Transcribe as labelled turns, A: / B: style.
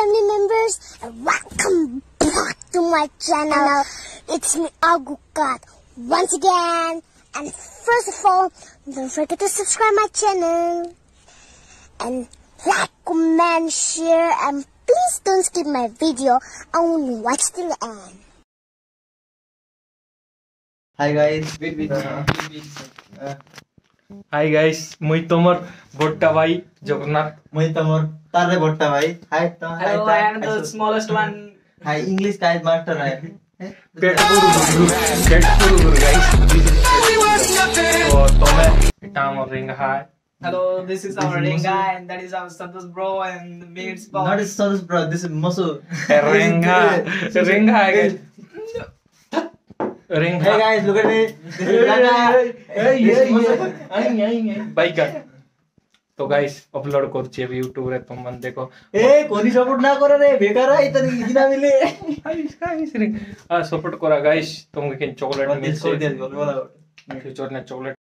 A: family members, and welcome back to my channel. It's me, Agukat, once again. And first of all, don't forget to subscribe my channel. And like, comment, share, and please don't skip my video. Only watch till the end.
B: Hi guys.
C: Hi guys, मुई तोमर बोट्टा भाई जगन्नाथ.
B: मुई तमोर तारे बोट्टा भाई. Hi.
D: Hello, I am the smallest one.
B: Hi, English guys master hai.
C: Pet Guru guys. तो तोमे इटाम और रिंग hi.
D: Hello, this is our ring guy, and that is our Santos bro, and me it's Bob.
B: Not Santos bro, this is Mosu.
C: Ring guys. Ring.
B: Hey guys, look at me. This is Lana.
C: Hey. Bye guys. तो guys upload करछि अब YouTube रे तुम मन देखो.
B: ए कोनी support ना करे रे बेकार है इतनी इजी ना मिले.
C: गाइस रे सपोर्ट करा गाइस तुमके चॉकलेट मिल से फ्यूचर ने चॉकलेट